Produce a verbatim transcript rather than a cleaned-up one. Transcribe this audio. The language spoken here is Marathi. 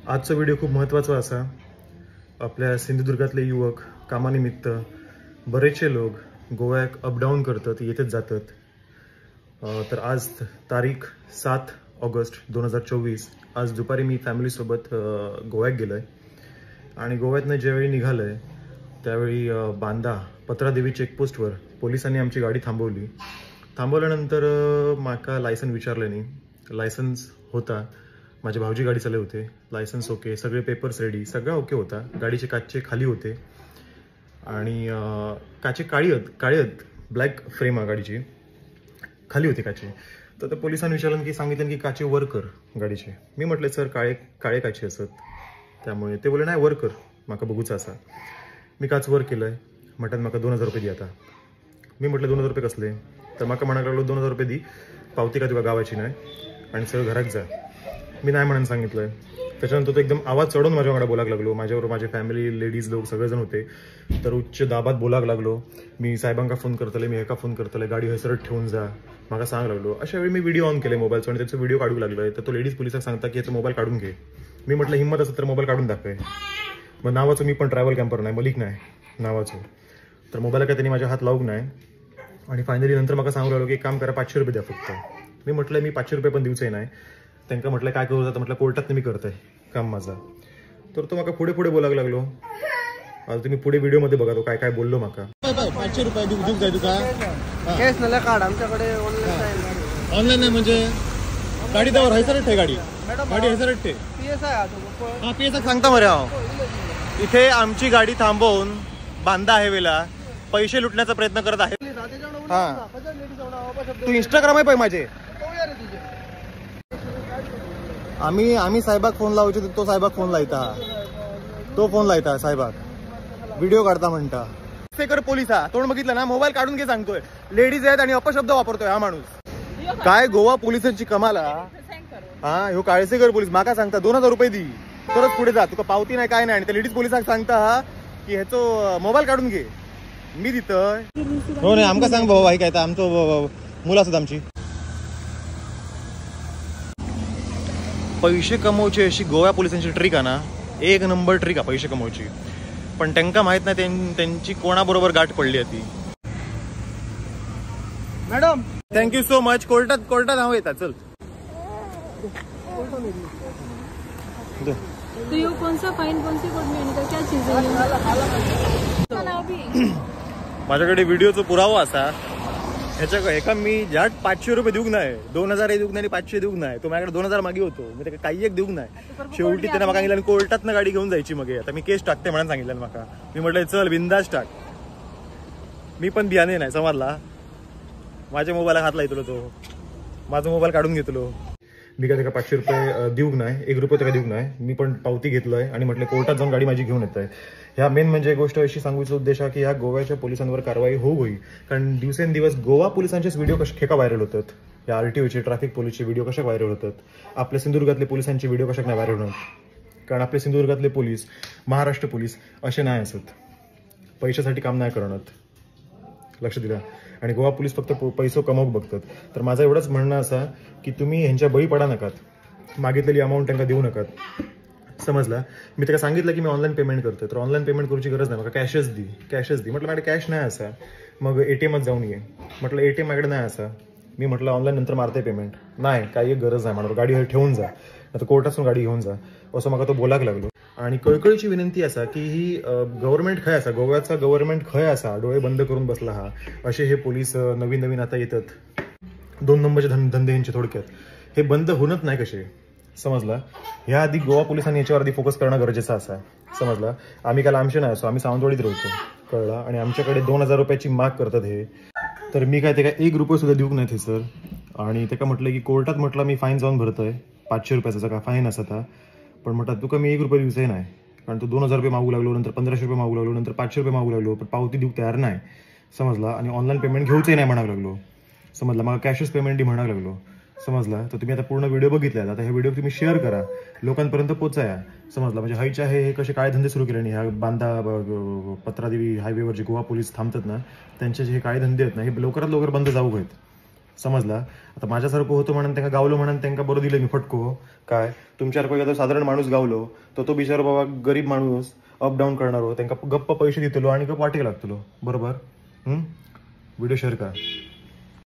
आजचा व्हिडिओ खूप महत्त्वाचा असा. आपल्या सिंधुदुर्गातले युवक कामानिमित्त बरेचसे लोक गोव्याक अपडाऊन करतात, येतच जातात. तर आज तारीख सात ऑगस्ट दोन हजार चोवीस. आज दुपारी मी फॅमिलीसोबत गोव्यात गेलो आहे आणि गोव्यातनं ज्यावेळी निघालो आहे त्यावेळी बांदा पत्रादेवी चेकपोस्टवर पोलिसांनी आमची गाडी थांबवली. थांबवल्यानंतर माका लायसन विचारलं नाही. लायसन्स होता, माझे भाऊजी गाडी चालवत होते, लायसन्स ओके, सगळे पेपर्स रेडी, सगळं ओके होता. गाडीचे काचचे खाली होते आणि काचे काळी आहेत काळे आहेत ब्लॅक फ्रेम आहे गाडीची, खाली होते काचे. तर त्या पोलिसांनी विचारलं की सांगितलं की काचे वर कर गाडीचे. मी म्हटलं सर काळे काळे काचे असत, त्यामुळे ते बोलले नाही वर कर, माका बघूचा असा. मी काच वर केलं आहे. म्हणतात माका दोन हजार रुपये दी आता. मी म्हटलं दोन हजार रुपये कसले? तर माका म्हणायला लागलो दोन हजार रुपये दी, पावती का तुका गावाची नाही आणि सगळं घरात जा. मी नाही म्हणून सांगितलं. त्याच्यानंतर तो एकदम आवाज चढून माझ्याकडे बोलायला लागलो. माझ्यावर माझे फॅमिली लेडीज लोक सगळेजण होते. तर उच्च दाबात बोलायला लागलो. मी साहेबांका फोन करतले, मी एका फोन करतले, गाडी हसरत ठेवून जा मला सांग लागलो. अशा वेळी मी व्हिडिओ ऑन केले मोबाईलचा आणि त्याचा व्हिडिओ काढू लागलोय. तर तो लेडीज पोलिसांना सांगता की याचा मोबाईल काढून घे. मी म्हटलं हिंमत असं तर मोबाईल काढून दाखवे. मग नावाचं मी पण ट्रॅव्हल कॅम्पर नाही, मलिक नाही नावाचं. तर मोबाईल काय त्यांनी माझ्या हात लावूक नाही आणि फायनली नंतर मला सांगू लागलो की एक काम करा, पाचशे रुपये द्या फक्त. मी म्हटलं मी पाचशे रुपये पण दिवचे नाही. त्यांना म्हटलं काय करू जातं, म्हटलं कोर्टात मी करतोय काम माझा. तर तो माका पुढे पुढे बोलायला लागलो. आता तुम्ही पुढे व्हिडिओमध्ये बघा तो काय काय बोललो माका. पाचशे रुपये देऊ जाय तुका कॅश नला कार्ड आमच्याकडे ऑनलाईन ऑनलाईन नाही म्हणजे गाडी त्यावर हैसरट ठे गाडी गाडी हैसरट ठे पीएस आहे. हा पीएस सांगता मरे हाव. इथे आमची गाडी थांबवून बांदा हायवेला पैसे लुटण्याचा प्रयत्न करत आहे. हा तू इंस्टाग्राम आहे पाहिजे माझे. आम्ही आम्ही साहेबाक फोन लावू इच्छितो, तो साहेबाक फोन लायता, तो फोन लायता साहेबाक, व्हिडिओ काढता म्हणता. सेकर पोलिस हा तोंड बघितलं ना, मोबाईल काढून घे सांगतोय. लेडीज आहेत आणि अपशब्द वापरतोय हा माणूस. काय गोवा पोलिसांची कमाल हा. ह्यो काळसेकर पोलीस माका सांगता दोन हजार रुपये दी तरच पुढे जा, तुका पावती नाही काय नाही. आणि त्या लेडीज पोलिसांक सांगता हा की ह्याचो मोबाईल काढून घे. मी दितय हो नाही आमका सांग भाऊ काय आमचं मुलं असत आमची. पैसे कमवची अशी गोव्या पोलिसांची ट्रिक आहे ना, एक नंबर ट्रिक आहे पैसे कमवची. पण त्यांना माहित नाही त्यांची कोणाबरोबर गाठ पडली होती. Madam thank you so much. कोर्टात कोर्टात नाव येतात. चल तो ये कौन सा फाइन कौन सी कोड में आने का क्या चीज है? माझ्याकडे व्हिडिओचा पुरावा असा. ह्याच्या एका मी जाट पाचशे रुपये देऊक नाही, दोन हजार देऊक नाही, पाचशे देऊक नाही. तो माझ्याकडे दोन हजार मागे होतो, मी त्याला काही एक देऊक नाही. शेवटी त्यांना मला सांगितलं कोर्टात ना गाडी घेऊन जायची. मग आता मी केस टाकते म्हणून सांगितलं माका. मी म्हटलं चल बिंदास टाक. मी पण बियाणे नाही समजला. माझ्या मोबाईलला हात लायतलो, तो माझा मोबाईल काढून घेतलो. मी काय त्याला पाचशे रुपये देऊक नाही, एक रुपये त्याला देऊक नाही. मी पण पावती घेतलोय आणि म्हटलं कोर्टात जाऊन गाडी माझी घेऊन येत आहे. ह्या मेन म्हणजे गोष्ट अशी सांगूचा उद्देश आहे की ह्या गोव्याच्या पोलिसांवर कारवाई होऊ होई. कारण दिवसेंदिवस गोवा पोलिसांचेच व्हिडिओ कसे खेका व्हायरल होतात. या आरटीओचे ट्रॅफिक पोलीसचे व्हिडिओ कशा व्हायरल होतात. आपल्या सिंधुदुर्गातले पोलिसांचे व्हिडिओ कशा नाही व्हायरल होतात. कारण आपले सिंधुदुर्गातले पोलीस, महाराष्ट्र पोलीस असे नाही असत, पैशासाठी काम नाही करणार. लक्ष दिला. आणि गोवा पोलीस फक्त पैसो कमावूक बघतात. तर माझं एवढंच म्हणणं असं की तुम्ही ह्यांच्या बळी पडा नकात, मागितलेली अमाऊंट त्यांना देऊ नकात. समजला. मी त्याला सांगितलं की मी ऑनलाईन पेमेंट करतो. तर ऑनलाईन पेमेंट करूची गरज नाही, मला कॅशच दी कॅशच दी म्हटलं. माझ्या कॅश नाही असा. मग एटीएमच जाऊन ये म्हटलं. एटीएम माझ्याकडे नाही असा. मी म्हटलं ऑनलाईन नंतर मारते पेमेंट. नाही काही एक गरज नाही म्हणून, गाडी ठेवून जा, आता कोर्टातून गाडी घेऊन जा असं मला तो बोलायला लागलो. आणि कळकळीची विनंती असा की ही गव्हर्नमेंट खय असा, गोव्याचा गव्हर्नमेंट खय असा, डोळे बंद करून बसला हा. असे हे पोलीस नवीन नवीन आता येतात. दोन नंबरचे धंदे यांचे थोडक्यात हे बंद होणच नाही कसे. समजला. ह्या आधी गोवा पोलिसांनी याच्यावर आधी फोकस करणं गरजेचं असा. समजला. आम्ही काल आमचे नाही असो, आम्ही सावंतवाडीत राहतो कळला. आणि आमच्याकडे दोन हजार रुपयाची माग करतात हे. तर मी काय ते काय एक रुपये सुद्धा देऊक नाही ते सर. आणि ते का म्हटलं की कोर्टात म्हटलं मी फाईन जाऊन भरतोय पाचशे रुपयाचा का फाईन असा था. पण म्हटलं तुका मी एक रुपये दिवसही नाही. कारण तू दोन हजार रुपये मागू लागलो, नंतर पंधराशे रुपये मागू लागलो, नंतर पाचशे रुपये मागू लागलो, पण पावती देऊ तयार नाही. समजला. आणि ऑनलाईन पेमेंट घेऊचही नाही म्हणावं लागलो. समजला. मग कॅशच पेमेंट म्हणावं लागलो. समजला. तर तुम्ही आता पूर्ण व्हिडिओ बघितला. आता हे व्हिडिओ तुम्ही शेअर करा, लोकांपर्यंत पोचाया. समजला. म्हणजे हायच्या आहे हे कसे काळे धंदे सुरू केले नाही. ह्या बांदा पत्रादेवी हायवेवर जे गोवा पोलीस थांबतात ना, त्यांचे जे हे काळे धंदे आहेत ना, हे लवकरात लवकर बंद जाऊ आहेत. समजला. आता माझ्यासारखं होतं म्हणून त्यांना गावलो म्हणून त्यांना बरं दिलं मी फटको. काय तुमच्यासारखं एखादं साधारण माणूस गावलो तर तो बिचारा बाबा गरीब माणूस अप डाऊन करणार हो, त्यांना गप्प पैसे देतलो आणि गप्प वाटे लागतलो. बरोबर. व्हिडिओ शेअर करा.